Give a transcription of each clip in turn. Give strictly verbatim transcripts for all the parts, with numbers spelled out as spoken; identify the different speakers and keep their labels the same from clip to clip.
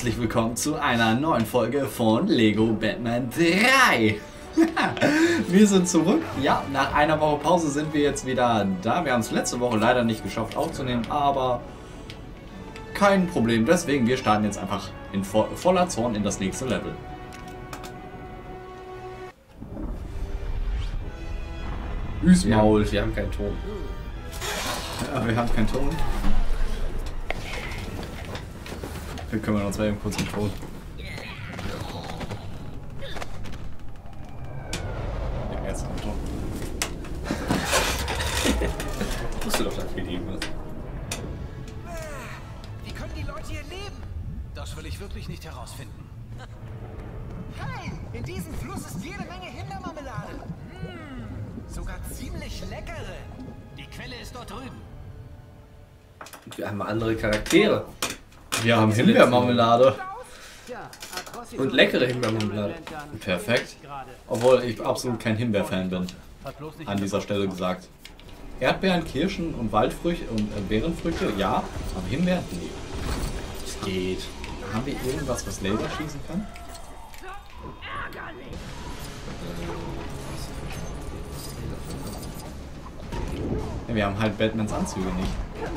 Speaker 1: Herzlich willkommen zu einer neuen Folge von Lego Batman drei. Wir sind zurück. Ja, nach einer Woche Pause sind wir jetzt wieder da. Wir haben es letzte Woche leider nicht geschafft aufzunehmen, aber kein Problem. Deswegen, wir starten jetzt einfach in vo voller Zorn in das nächste Level. Üsmaul.
Speaker 2: Wir, wir haben keinen Ton.
Speaker 1: Ja, wir haben keinen Ton. Wir kümmern uns mal eben kurz um Ton. Ja, jetzt am Ton.
Speaker 2: Ich wusste doch, dass wir die was.
Speaker 3: Wie können die Leute hier leben? Das will ich wirklich nicht herausfinden. Hey, in diesem Fluss ist jede Menge Himbeermarmelade. Hm, sogar ziemlich leckere. Die Quelle ist dort drüben.
Speaker 2: Und wir haben andere Charaktere.
Speaker 1: Wir haben Himbeermarmelade.
Speaker 2: Und leckere Himbeermarmelade.
Speaker 1: Perfekt. Obwohl ich absolut kein Himbeer-Fan bin. An dieser Stelle gesagt. Erdbeeren, Kirschen und Waldfrüchte und äh, Beerenfrüchte, ja. Aber Himbeeren, nee.
Speaker 2: Es geht.
Speaker 1: Haben wir irgendwas, was Laser schießen kann? Ja, wir haben halt Batmans Anzüge nicht.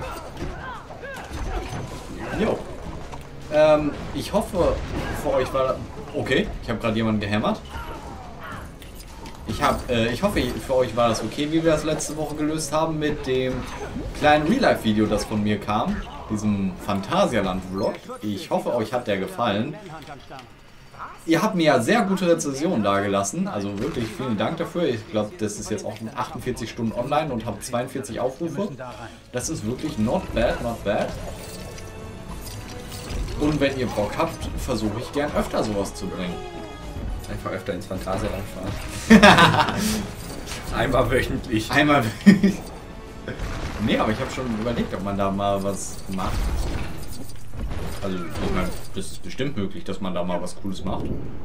Speaker 1: Jo. Ähm, ich hoffe, für euch war... Okay, ich habe gerade jemanden gehämmert. Ich, hab, äh, ich hoffe, für euch war das okay, wie wir das letzte Woche gelöst haben mit dem kleinen Real-Life-Video, das von mir kam. Diesem Phantasialand-Vlog. Ich hoffe, euch hat der gefallen. Ihr habt mir ja sehr gute Rezensionen dagelassen, also wirklich vielen Dank dafür. Ich glaube, das ist jetzt auch achtundvierzig Stunden online und habe zweiundvierzig Aufrufe. Das ist wirklich not bad, not bad. Und wenn ihr Bock habt, versuche ich gern öfter sowas zu bringen.
Speaker 2: Einfach öfter ins Phantasialand fahren. Einmal wöchentlich.
Speaker 1: Einmal wöchentlich. Nee, aber ich habe schon überlegt, ob man da mal was macht. Also, ich meine, das ist bestimmt möglich, dass man da mal was Cooles macht.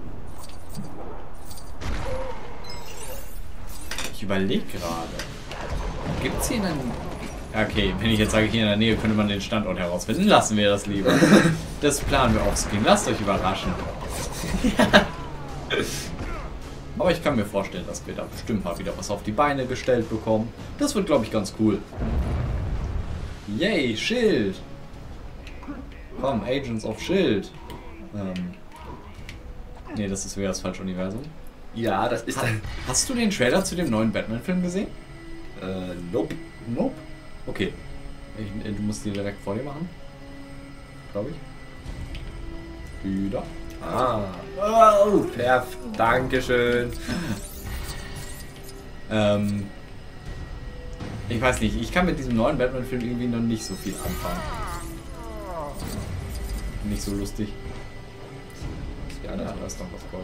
Speaker 1: Ich überlege gerade. Gibt es hier einen... Okay, wenn ich jetzt sage, hier in der Nähe könnte man den Standort herausfinden, lassen wir das lieber. Das planen wir offscreen. Lasst euch überraschen. Ja. Aber ich kann mir vorstellen, dass wir da bestimmt mal wieder was auf die Beine gestellt bekommen. Das wird, glaube ich, ganz cool. Yay, Schild! Komm, Agents of Shield. Ähm. Ne, das ist wieder das falsche Universum.
Speaker 2: Ja, das ist
Speaker 1: Ha
Speaker 2: ein...
Speaker 1: Hast du den Trailer zu dem neuen Batman-Film gesehen?
Speaker 2: Äh, nope.
Speaker 1: Nope. Okay. Ich, du musst die direkt vor dir machen. Glaube ich. Wieder.
Speaker 2: Ah. Oh, perfekt. Dankeschön.
Speaker 1: Ähm. Ich weiß nicht, ich kann mit diesem neuen Batman-Film irgendwie noch nicht so viel anfangen. Nicht so lustig. Ja, da ist noch was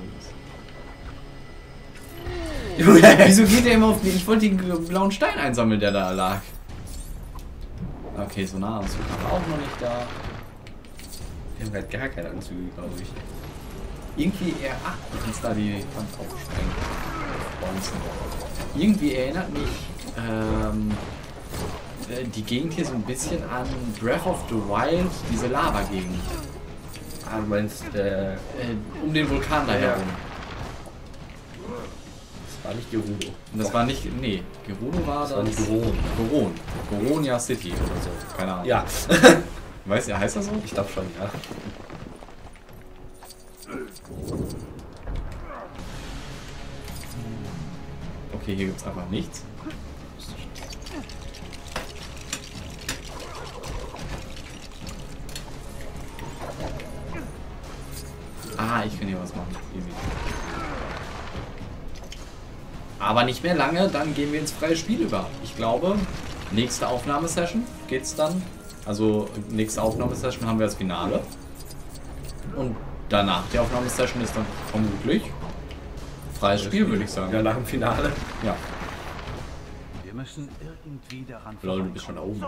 Speaker 1: Goldenes. Wieso geht der immer auf mich? Ich wollte den blauen Stein einsammeln, der da lag. Okay, so nah Anzug war auch noch nicht da.
Speaker 2: Wir haben halt gar keine Anzüge, glaube ich.
Speaker 1: Irgendwie eher... Ach, du kannst da die Wand aufsprengen. Irgendwie erinnert mich ähm, die Gegend hier so ein bisschen an Breath of the Wild, diese Lava-Gegend.
Speaker 2: Ah, du meinst, äh,
Speaker 1: Äh, um den Vulkan da
Speaker 2: Ja.
Speaker 1: herum.
Speaker 2: das war nicht Gerudo.
Speaker 1: Und das war nicht... Nee, Gerudo war das...
Speaker 2: Das war nicht Goron.
Speaker 1: Goron. Goronia City oder so. Keine Ahnung.
Speaker 2: Ja.
Speaker 1: Weißt du, heißt das so?
Speaker 2: Ich glaube schon, ja.
Speaker 1: Okay, hier gibt's einfach nichts. Ah, ich kann hier was machen. Easy. Aber nicht mehr lange, dann gehen wir ins freie Spiel über. Ich glaube, nächste Aufnahmesession geht's dann. Also, nächste Aufnahmesession haben wir das Finale. Und danach die Aufnahmesession ist dann vermutlich freies Spiel, würde ich sagen.
Speaker 2: Ja, nach dem Finale.
Speaker 1: Ja.
Speaker 3: Wir müssen irgendwie daran
Speaker 1: Lol, du bist schon da oben.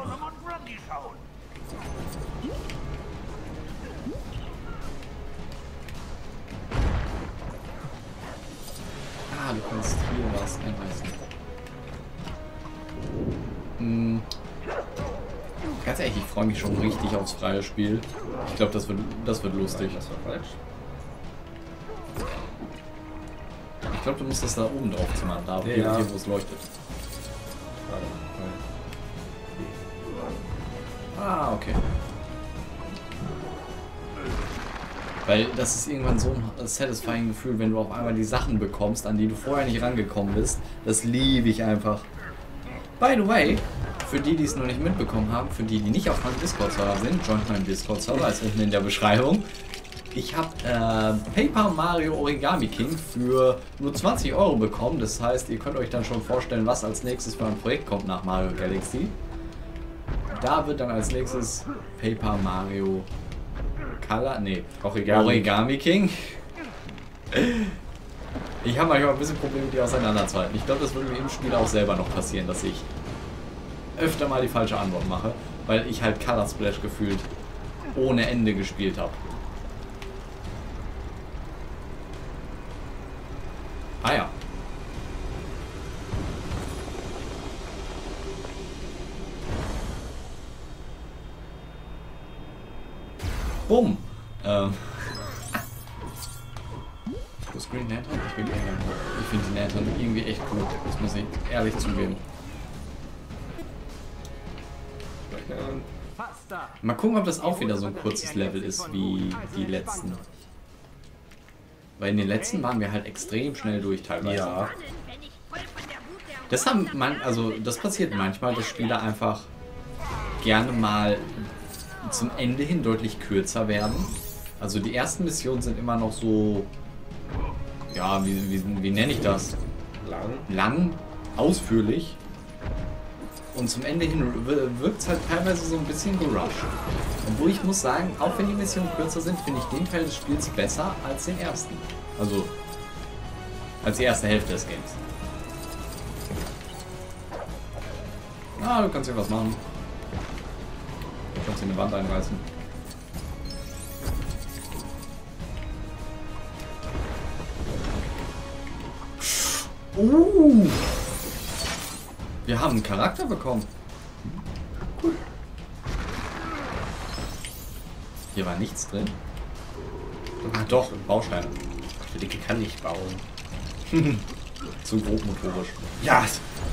Speaker 1: Ah, du kannst hier was einreißen. Hm. Ganz ehrlich, ich freue mich schon richtig aufs freie Spiel. Ich glaube, das wird, das wird lustig.
Speaker 2: Das war falsch.
Speaker 1: Ich glaube, du musst das da oben drauf zimmern, da
Speaker 2: Ja.
Speaker 1: hier, hier wo es leuchtet. Ah, okay. Weil das ist irgendwann so ein satisfying Gefühl, wenn du auf einmal die Sachen bekommst, an die du vorher nicht rangekommen bist. Das liebe ich einfach. By the way, für die, die es noch nicht mitbekommen haben, für die, die nicht auf meinem Discord-Server sind, joint meinen Discord-Server, ist unten in der Beschreibung. Ich habe äh, Paper Mario Origami King für nur zwanzig Euro bekommen. Das heißt, ihr könnt euch dann schon vorstellen, was als nächstes für ein Projekt kommt nach Mario Galaxy. Da wird dann als nächstes Paper Mario Color, nee,
Speaker 2: Origami.
Speaker 1: Origami King. Ich habe manchmal ein bisschen Probleme, die auseinanderzuhalten. Ich glaube, das würde mir im Spiel auch selber noch passieren, dass ich öfter mal die falsche Antwort mache, weil ich halt Color Splash gefühlt ohne Ende gespielt habe. Ah ja. Bumm. Ähm. Das Green Lantern? Ich bin eher. Ich finde die Lantern irgendwie echt cool. Das muss ich ehrlich zugeben. Mal gucken, ob das auch wieder so ein kurzes Level ist wie die letzten. Weil in den letzten waren wir halt extrem schnell durch teilweise.
Speaker 2: Ja.
Speaker 1: Das haben man, also das passiert manchmal, dass Spiele einfach gerne mal zum Ende hin deutlich kürzer werden. Also die ersten Missionen sind immer noch so, ja, wie, wie, wie nenne ich das?
Speaker 2: Lang.
Speaker 1: Lang, ausführlich. Und zum Ende hin wirkt es halt teilweise so ein bisschen gerusht. Obwohl ich muss sagen, auch wenn die Missionen kürzer sind, finde ich den Teil des Spiels besser als den ersten. Also, als die erste Hälfte des Games. Ah, du kannst hier was machen. Du kannst hier eine Wand einreißen. Uh! Wir haben einen Charakter bekommen. Cool. Hier war nichts drin. Ah doch, Bausteine.
Speaker 2: Der Dicke kann nicht bauen.
Speaker 1: Zu grobmotorisch.
Speaker 2: Ja!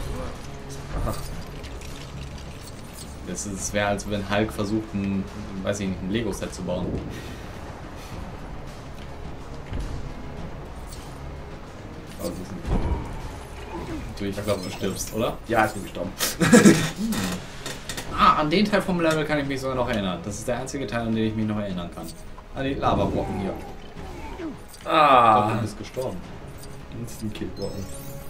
Speaker 1: Das, das wäre, als wenn Hulk versucht, ein, weiß ich nicht, ein Lego-Set zu bauen. Also, ich glaube, du stirbst, oder?
Speaker 2: Ja, ich bin gestorben.
Speaker 1: Ah, an den Teil vom Level kann ich mich sogar noch erinnern. Das ist der einzige Teil, an den ich mich noch erinnern kann. An die Lavabrocken hier.
Speaker 2: Ah!
Speaker 1: Ich glaub, du bist gestorben.
Speaker 2: Instant Kill blocken.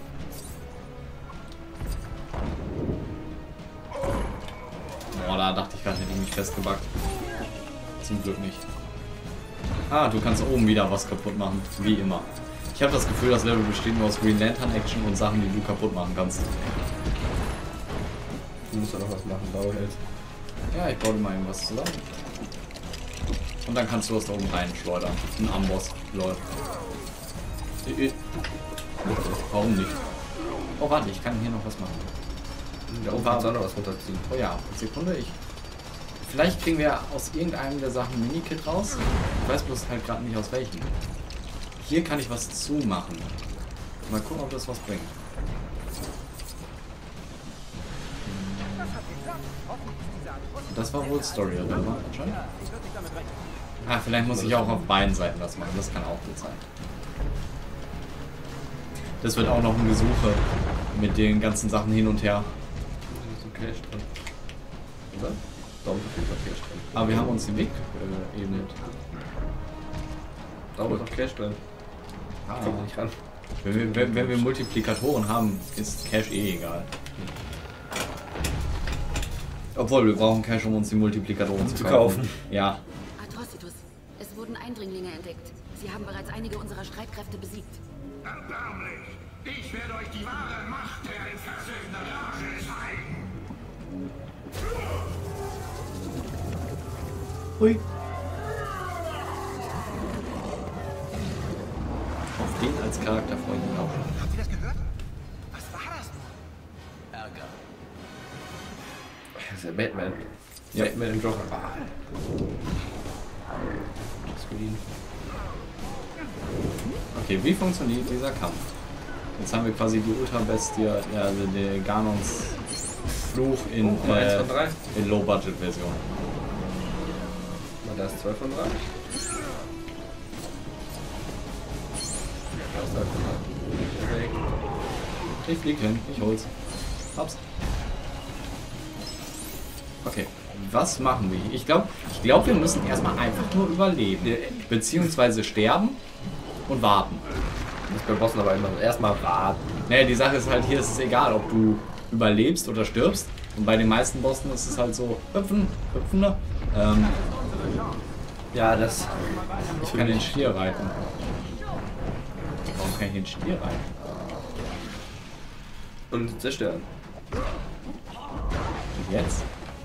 Speaker 1: Boah, da dachte ich gerade, hätte ich mich festgebackt. Zum Glück nicht. Ah, du kannst oben wieder was kaputt machen. Wie immer. Ich habe das Gefühl, das Level besteht nur aus Green Lantern Action und Sachen, die du kaputt machen kannst.
Speaker 2: Du musst ja noch was machen, Dauerheld.
Speaker 1: Ja, ich baue dir mal irgendwas zusammen. Und dann kannst du das da oben reinschleudern. Ein Amboss. Lol. Warum nicht? Oh, warte, ich kann hier noch was machen.
Speaker 2: Da oben kannst du auch noch was runterziehen.
Speaker 1: Oh ja, Sekunde, ich... Vielleicht kriegen wir aus irgendeinem der Sachen ein Minikit raus. Ich weiß bloß halt gerade nicht aus welchen. Hier kann ich was zumachen. Mal gucken, ob das was bringt. Das war wohl Story, oder? Anscheinend. Ah, vielleicht muss ich auch auf beiden Seiten was machen. Das kann auch gut sein. Das wird auch noch ein Gesuche mit den ganzen Sachen hin und her.
Speaker 2: Da ist so Cash drin. Oder? Da unten ist noch Cash drin.
Speaker 1: Aber wir haben uns den Weg äh, ebnet.
Speaker 2: Da ist noch Cash drin.
Speaker 1: Ah.
Speaker 2: Kommt nicht ran.
Speaker 1: Wenn wir, wenn, wenn wir Multiplikatoren haben, ist Cash eh egal. Obwohl, wir brauchen Cash, um uns die Multiplikatoren
Speaker 2: Um
Speaker 1: zu
Speaker 2: zu
Speaker 1: kaufen.
Speaker 2: kaufen.
Speaker 1: Ja.
Speaker 4: Atrocitus, es wurden Eindringlinge entdeckt. Sie haben bereits einige unserer Streitkräfte besiegt.
Speaker 5: Erbärmlich! Ich werde euch die wahre Macht der in versöhnter Rage zeigen!
Speaker 1: Hui. Auf den als Charakter freue ich mich auch schon.
Speaker 3: Habt ihr das gehört? Was war das nur? Ärger.
Speaker 2: Das ist ja Batman. Ja, mit dem Joker. Ah.
Speaker 1: Okay, wie funktioniert dieser Kampf? Jetzt haben wir quasi die Ultra-Bestie, ja, also der Ganons Fluch in,
Speaker 2: Oh,
Speaker 1: äh,
Speaker 2: eins von drei.
Speaker 1: in Low-Budget-Version.
Speaker 2: Da ist zwei von drei. Da ist zwei von drei. Perfekt.
Speaker 1: Ich flieg hin, ich hol's. Hab's. Okay, was machen wir? Ich glaube, ich glaub, wir müssen erstmal einfach nur überleben. Beziehungsweise sterben und warten.
Speaker 2: Das ist bei Bossen aber immer so. Erstmal warten.
Speaker 1: Naja, die Sache ist halt, hier ist es egal, ob du überlebst oder stirbst. Und bei den meisten Bossen ist es halt so, hüpfen, hüpfen, ne? Ähm,
Speaker 2: Ja, das.
Speaker 1: ich kann den Stier reiten. Warum kann ich den Stier reiten?
Speaker 2: Und zerstören.
Speaker 1: Und jetzt?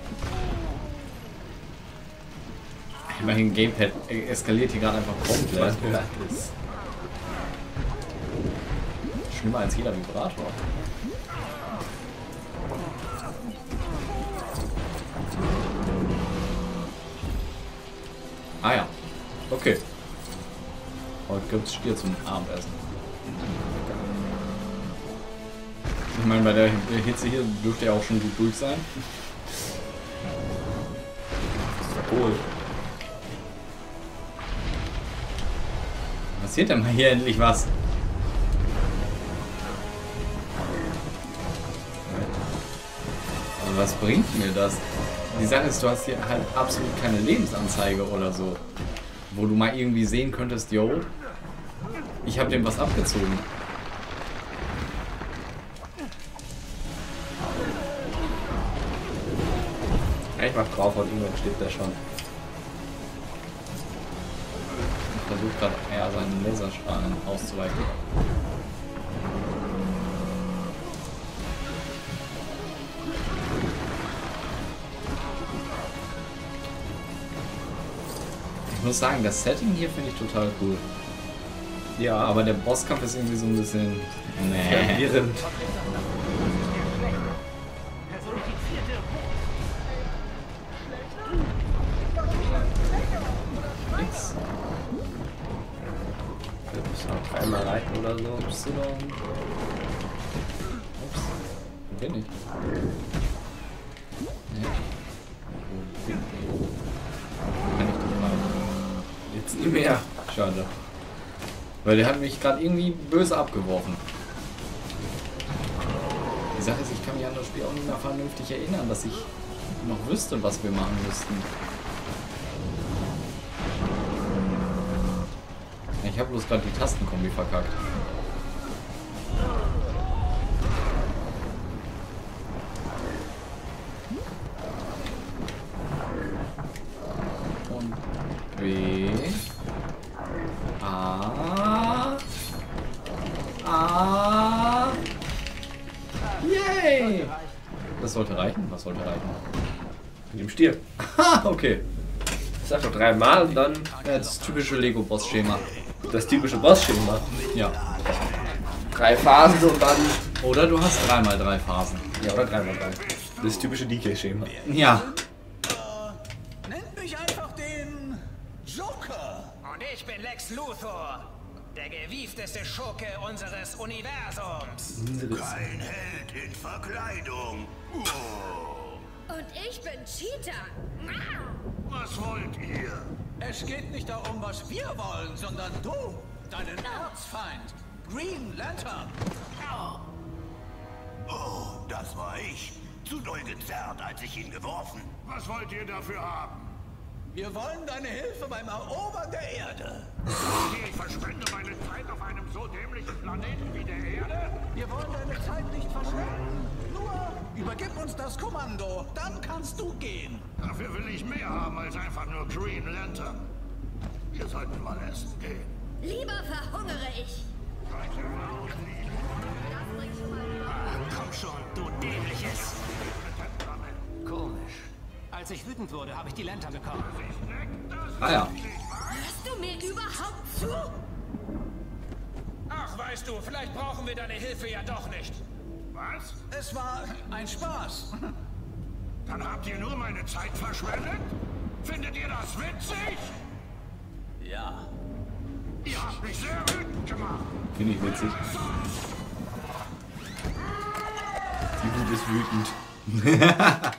Speaker 1: Immerhin Gamepad eskaliert hier gerade einfach komplett. Schlimmer als jeder Vibrator. Ah ja. Okay. Heute gibt's Stier zum Abendessen. Ich meine, bei der Hitze hier dürfte ja auch schon gut durch sein.
Speaker 2: Cool.
Speaker 1: Passiert denn mal hier endlich was? Aber was bringt mir das? Die Sache ist, du hast hier halt absolut keine Lebensanzeige oder so. Wo du mal irgendwie sehen könntest, yo, ich habe dem was abgezogen.
Speaker 2: Ich mach drauf und irgendwann steht der schon.
Speaker 1: Ich versuche gerade eher seinen Laserstrahlen auszuweichen. Ich muss sagen, das Setting hier finde ich total cool.
Speaker 2: Ja,
Speaker 1: Aber der Bosskampf ist irgendwie so ein bisschen... Nee.
Speaker 2: verwirrend.
Speaker 1: X.
Speaker 2: Wir müssen noch dreimal reiten oder so.
Speaker 1: Y. Ups. Wo bin ich? Nee. Wo bin ich? Kann ich nicht rein?
Speaker 2: Jetzt nie mehr.
Speaker 1: Schade. Weil der hat mich gerade irgendwie böse abgeworfen. Die Sache ist, ich kann mich an das Spiel auch nicht mehr vernünftig erinnern, dass ich noch wüsste, was wir machen müssten. Ich habe bloß gerade die Tastenkombi verkackt. Und B. A. A. Yay! Das sollte reichen. Was sollte reichen?
Speaker 2: Mit dem Stier.
Speaker 1: Ha, okay.
Speaker 2: Ich sag doch dreimal und dann
Speaker 1: Ja, das typische Lego-Boss-Schema.
Speaker 2: das typische Boss-Schema.
Speaker 1: Ja.
Speaker 2: Drei Phasen und dann.
Speaker 1: Oder du hast dreimal drei Phasen.
Speaker 2: Ja, oder dreimal drei. Das typische D K-Schema.
Speaker 1: Ja.
Speaker 3: Nennt mich einfach den Joker.
Speaker 6: Und ich bin Lex Luthor, der gewiefteste Schurke unseres Universums.
Speaker 5: Kein Held in Verkleidung. Oh.
Speaker 7: Und ich bin Cheetah.
Speaker 5: Was wollt ihr?
Speaker 3: Es geht nicht darum, was wir wollen, sondern du, deinen Erzfeind, Green Lantern.
Speaker 5: Oh, das war ich. Zu doll gezerrt, als ich ihn geworfen. Was wollt ihr dafür haben?
Speaker 3: Wir wollen deine Hilfe beim Erobern der Erde.
Speaker 5: Ich verschwende meine Zeit auf einem so dämlichen Planeten wie der Erde?
Speaker 3: Wir wollen deine Zeit nicht verschwenden. Nur übergib uns das Kommando, dann kannst du gehen.
Speaker 5: Dafür will ich mehr haben als einfach nur Green Lantern. Wir sollten mal essen gehen.
Speaker 7: Lieber verhungere ich.
Speaker 5: Komm schon, du dämliches.
Speaker 6: Komisch. Als ich wütend wurde, habe ich die Lantern bekommen.
Speaker 1: Ah ja.
Speaker 7: Hörst du mir überhaupt zu?
Speaker 6: Ach, weißt du, vielleicht brauchen wir deine Hilfe ja doch nicht.
Speaker 5: Was?
Speaker 3: Es war ein Spaß.
Speaker 5: Dann habt ihr nur meine Zeit verschwendet? Findet ihr das witzig?
Speaker 3: Ja.
Speaker 5: Ihr habt mich sehr wütend gemacht.
Speaker 1: Finde ich witzig. Die Wut ist wütend.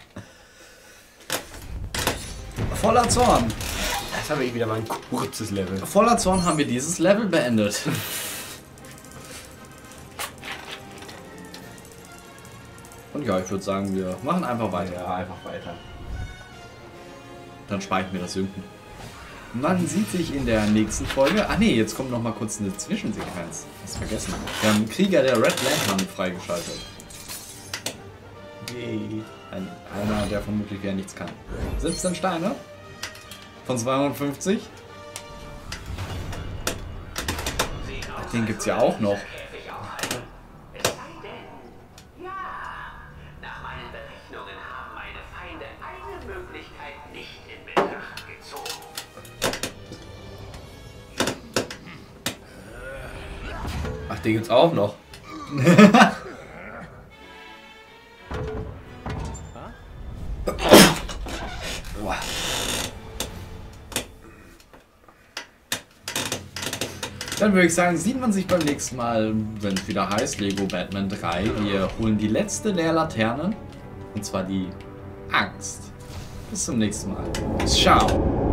Speaker 1: Voller Zorn.
Speaker 2: Das habe ich wieder mal ein kurzes Level.
Speaker 1: Voller Zorn haben wir dieses Level beendet. Und ja, ich würde sagen, wir machen einfach weiter.
Speaker 2: Ja, einfach weiter.
Speaker 1: Dann spare ich mir das Sünden. Man sieht sich in der nächsten Folge. Ah ne, jetzt kommt noch mal kurz eine Zwischensequenz. Hast vergessen. Wir haben einen Krieger der Red Lantern freigeschaltet.
Speaker 2: Yay.
Speaker 1: Ein, einer, der vermutlich wieder nichts kann. siebzehn Steine. Von zweihundertfünfzig. Den gibt's ja auch noch.
Speaker 8: Nach meinen Berechnungen haben meine Feinde eine Möglichkeit nicht in Betracht gezogen.
Speaker 2: Ach, den gibt's auch noch.
Speaker 1: Dann würde ich sagen, sieht man sich beim nächsten Mal, wenn es wieder heißt, Lego Batman drei. Wir holen die letzte der Laternen. Und zwar die Angst. Bis zum nächsten Mal. Ciao.